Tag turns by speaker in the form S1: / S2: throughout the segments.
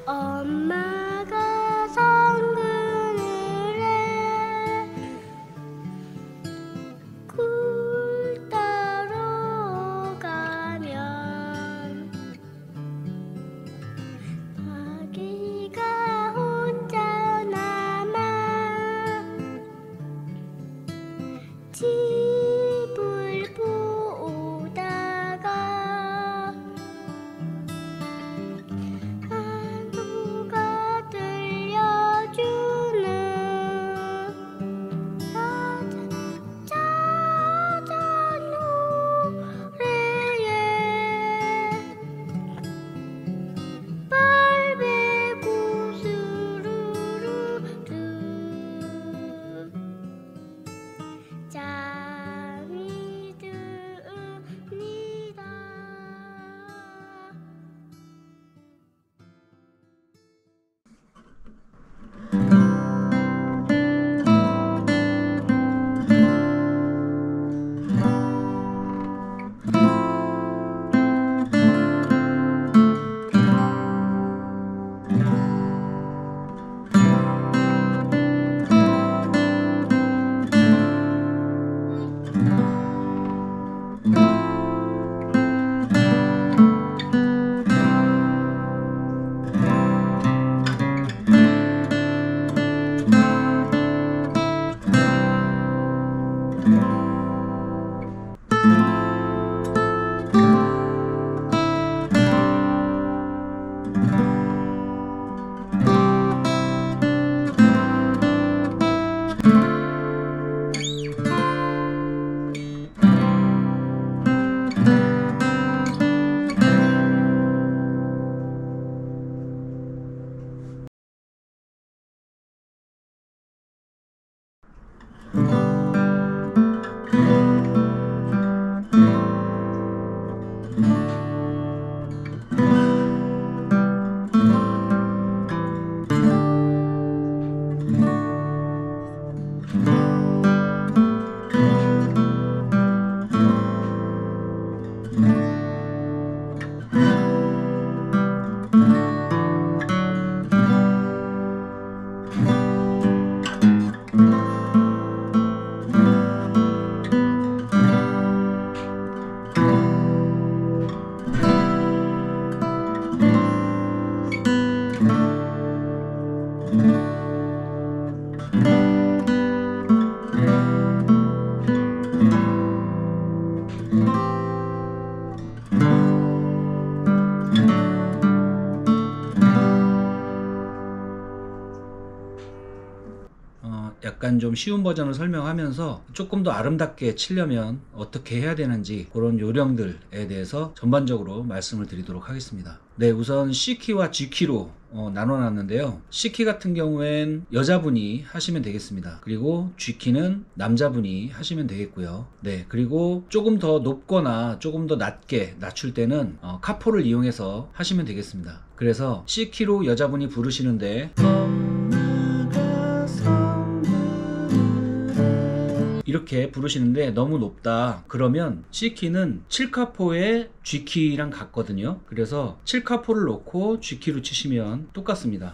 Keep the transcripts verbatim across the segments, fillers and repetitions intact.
S1: 엄마가 성근을 해 굴 따러 가면 아기가 혼자 남아 집을 보다가 누가 들려주는 짜잔 짜잔 노래에 빨배고 스르르르 잠이 듭니다.
S2: 약간 좀 쉬운 버전을 설명하면서 조금 더 아름답게 치려면 어떻게 해야 되는지 그런 요령들에 대해서 전반적으로 말씀을 드리도록 하겠습니다. 네, 우선 C키와 G키로 어, 나눠놨는데요. C키 같은 경우엔 여자분이 하시면 되겠습니다. 그리고 G키는 남자분이 하시면 되겠고요. 네, 그리고 조금 더 높거나 조금 더 낮게 낮출 때는 어, 카포를 이용해서 하시면 되겠습니다. 그래서 C키로 여자분이 부르시는데 이렇게 부르시는데 너무 높다 그러면 C키는 칠 카포에 G키랑 같거든요. 그래서 칠 카포를 놓고 G키로 치시면 똑같습니다.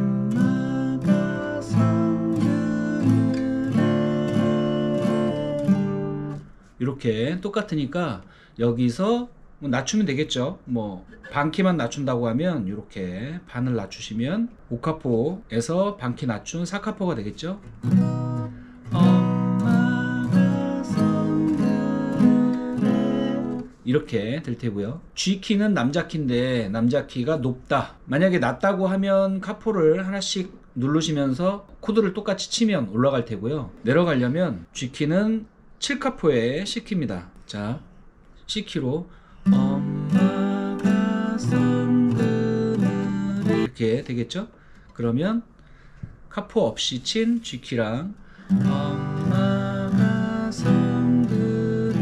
S2: 이렇게 똑같으니까 여기서 뭐 낮추면 되겠죠. 뭐 반키만 낮춘다고 하면 이렇게 반을 낮추시면 오 카포에서 반키 낮춘 사 카포가 되겠죠. 이렇게 될 테고요. G키는 남자키인데 남자키가 높다. 만약에 낮다고 하면 카포를 하나씩 누르시면서 코드를 똑같이 치면 올라갈 테고요. 내려가려면 G키는 칠 카포에 C키입니다. 자, C키로 엄마가 성근을 이렇게 되겠죠? 그러면 카포 없이 친 G키랑 엄마가 성근을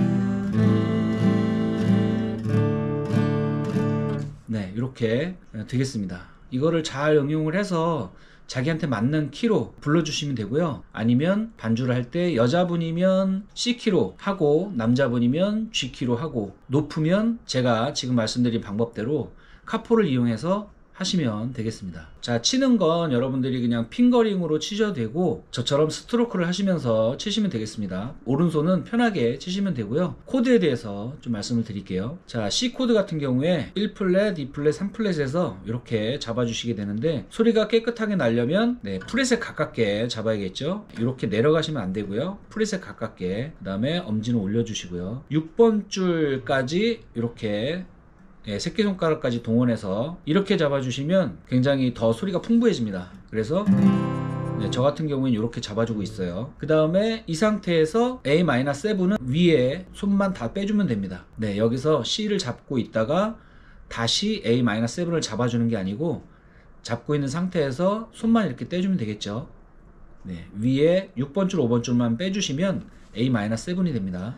S2: 네, 이렇게 되겠습니다. 이거를 잘 응용을 해서 자기한테 맞는 키로 불러주시면 되고요. 아니면 반주를 할 때 여자분이면 C키로 하고 남자분이면 G키로 하고 높으면 제가 지금 말씀드린 방법대로 카포를 이용해서 하시면 되겠습니다. 자, 치는 건 여러분들이 그냥 핑거링으로 치셔도 되고 저처럼 스트로크를 하시면서 치시면 되겠습니다. 오른손은 편하게 치시면 되고요. 코드에 대해서 좀 말씀을 드릴게요. 자, C 코드 같은 경우에 일 플랫, 이 플랫, 삼 플랫에서 이렇게 잡아주시게 되는데 소리가 깨끗하게 나려면 네, 프렛에 가깝게 잡아야겠죠. 이렇게 내려가시면 안 되고요. 프렛에 가깝게, 그 다음에 엄지는 올려주시고요. 육 번 줄까지 이렇게 네, 새끼손가락까지 동원해서 이렇게 잡아주시면 굉장히 더 소리가 풍부해집니다. 그래서 네, 저 같은 경우는 이렇게 잡아주고 있어요. 그 다음에 이 상태에서 에이 칠은 위에 손만 다 빼주면 됩니다. 네, 여기서 C를 잡고 있다가 다시 에이 칠을 잡아주는 게 아니고 잡고 있는 상태에서 손만 이렇게 떼주면 되겠죠. 네, 위에 육 번 줄, 오 번 줄만 빼주시면 에이 칠이 됩니다.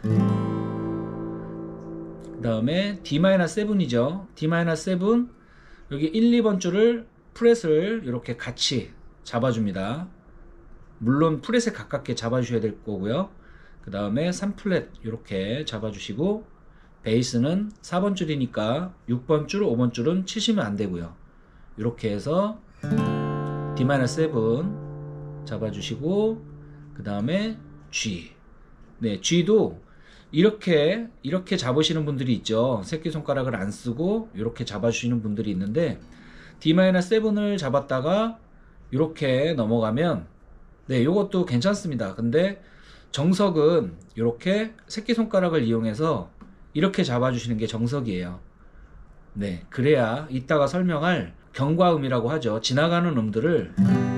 S2: 그 다음에 디 칠이죠. 디 칠, 여기 일, 이 번 줄을 프렛을 이렇게 같이 잡아줍니다. 물론 프렛에 가깝게 잡아주셔야 될 거고요. 그 다음에 삼 플랫 이렇게 잡아주시고 베이스는 사 번 줄이니까 육 번 줄, 오 번 줄은 치시면 안 되고요. 이렇게 해서 디 칠 잡아주시고 그 다음에 G, 네, G도 이렇게 이렇게 잡으시는 분들이 있죠. 새끼손가락을 안 쓰고 이렇게 잡아주시는 분들이 있는데 디 칠을 잡았다가 이렇게 넘어가면 네, 요것도 괜찮습니다. 근데 정석은 이렇게 새끼손가락을 이용해서 이렇게 잡아주시는 게 정석이에요. 네, 그래야 이따가 설명할 경과음이라고 하죠. 지나가는 음들을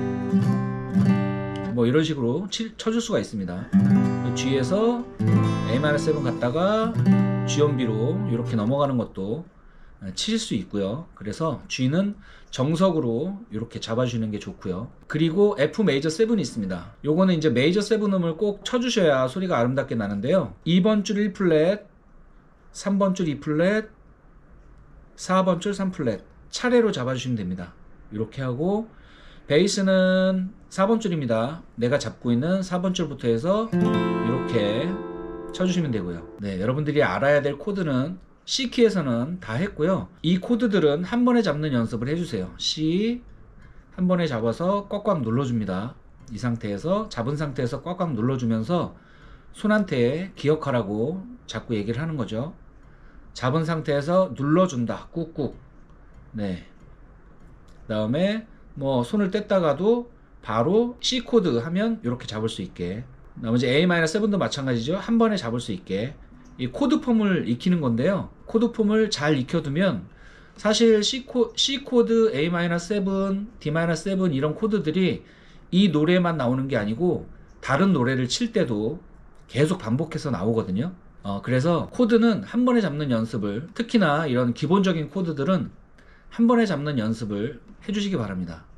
S2: 뭐 이런 식으로 치, 쳐줄 수가 있습니다. G에서 에이 칠 갔다가 G연비로 이렇게 넘어가는 것도 치실 수 있고요. 그래서 G는 정석으로 이렇게 잡아주는 게 좋고요. 그리고 F 메이저 칠이 있습니다. 요거는 이제 메이저 칠 음을 꼭 쳐주셔야 소리가 아름답게 나는데요. 이 번 줄 일 플랫, 삼 번 줄 이 플랫, 사 번 줄 삼 플랫 차례로 잡아주시면 됩니다. 이렇게 하고 베이스는 사 번 줄입니다. 내가 잡고 있는 사 번 줄부터 해서 이렇게 쳐주시면 되고요. 네, 여러분들이 알아야 될 코드는 C키에서는 다 했고요. 이 코드들은 한 번에 잡는 연습을 해주세요. C 한 번에 잡아서 꽉꽉 눌러줍니다. 이 상태에서 잡은 상태에서 꽉꽉 눌러주면서 손한테 기억하라고 자꾸 얘기를 하는 거죠. 잡은 상태에서 눌러준다. 꾹꾹. 네. 그 다음에 뭐 손을 뗐다가도 바로 C 코드 하면 이렇게 잡을 수 있게. 나머지 에이 칠도 마찬가지죠. 한 번에 잡을 수 있게. 이 코드 폼을 익히는 건데요. 코드 폼을 잘 익혀두면 사실 C, 코, C 코드, 에이 칠, 디 칠 이런 코드들이 이 노래만 나오는 게 아니고 다른 노래를 칠 때도 계속 반복해서 나오거든요. 어, 그래서 코드는 한 번에 잡는 연습을, 특히나 이런 기본적인 코드들은 한 번에 잡는 연습을 해주시기 바랍니다.